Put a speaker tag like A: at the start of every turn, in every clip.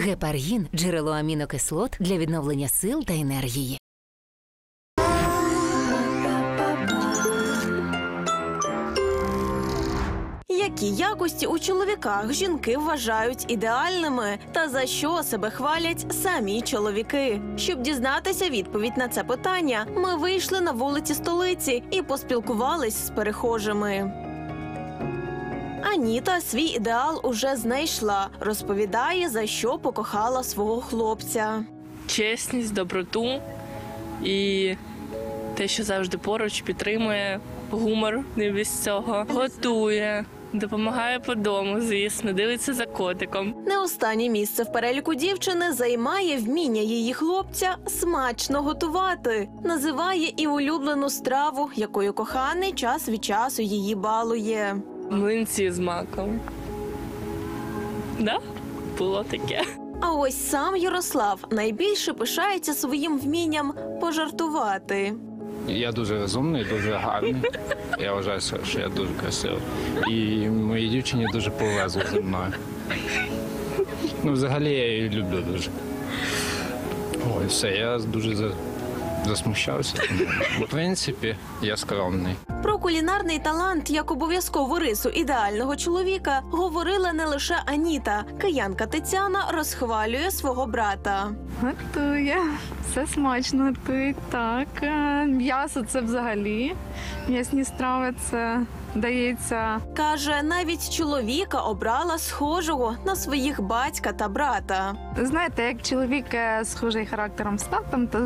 A: Гепаргін – джерело амінокислот для відновлення сил та енергії.
B: Які якості у чоловіках жінки вважають ідеальними? Та за що себе хвалять самі чоловіки? Щоб дізнатися відповідь на це питання, ми вийшли на вулиці столиці і поспілкувались з перехожими. Аніта свій ідеал уже знайшла. Розповідає, за що покохала свого хлопця.
C: Чесність, доброту і те, що завжди поруч, підтримує, гумор не без цього, готує, допомагає по дому, звісно, дивиться за котиком.
B: Не останнє місце в переліку дівчини займає вміння її хлопця смачно готувати. Називає і улюблену страву, якою коханий час від часу її балує.
C: Млинці з маком. Да? Було таке.
B: А ось сам Ярослав найбільше пишається своїм вмінням пожартувати.
D: Я дуже розумний, дуже гарний. Я вважаю, що я дуже красивий. І моїй дівчині дуже повезло зі мною. Ну, взагалі, я її люблю дуже. Ой, все, я дуже засмущався. В принципі, я скромний.
B: Про кулінарний талант як обов'язкову рису ідеального чоловіка говорила не лише Аніта. Киянка Тетяна розхвалює свого брата.
E: Готує. Все смачно готує, так. М'ясо – це взагалі. М'ясні страви – це дається.
B: Каже, навіть чоловіка обрала схожого на своїх батька та брата.
E: Знаєте, як чоловік схожий характером з татом, то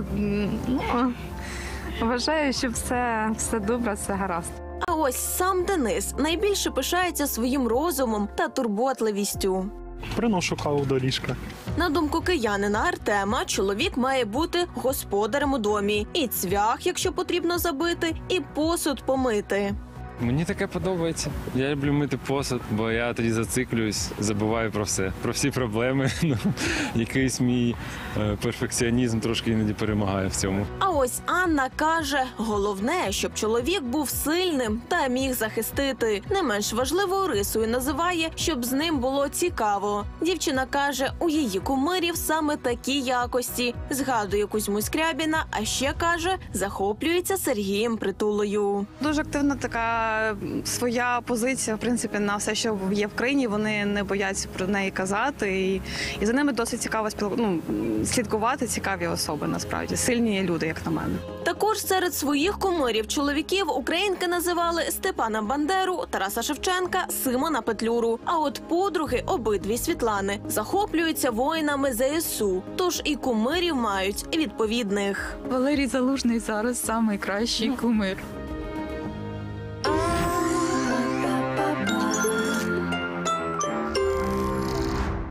E: вважаю, що все добре, все гаразд.
B: А ось сам Денис найбільше пишається своїм розумом та турботливістю.
F: Приношу каву до ліжка.
B: На думку киянина Артема, чоловік має бути господарем у домі. І цвях, якщо потрібно забити, і посуд помити.
G: Мені таке подобається. Я люблю мити посуд, бо я тоді зациклююсь, забуваю про все. Про всі проблеми. Якийсь мій перфекціонізм трошки іноді перемагає в цьому.
B: А ось Анна каже, головне, щоб чоловік був сильним та міг захистити. Не менш важливою рисою називає, щоб з ним було цікаво. Дівчина каже, у її кумирів саме такі якості. Згадує Кузьму Скрябіна, а ще каже, захоплюється Сергієм Притулою.
H: Дуже активна така своя позиція, в принципі, на все, що є в країні, вони не бояться про неї казати. І за ними досить цікаво слідкувати, цікаві особи, насправді. Сильні люди, як на мене.
B: Також серед своїх кумирів чоловіків українки називали Степана Бандеру, Тараса Шевченка, Симона Петлюру. А от подруги, обидві Світлани, захоплюються воїнами ЗСУ. Тож і кумирів мають відповідних.
I: Валерій Залужний зараз найкращий кумир.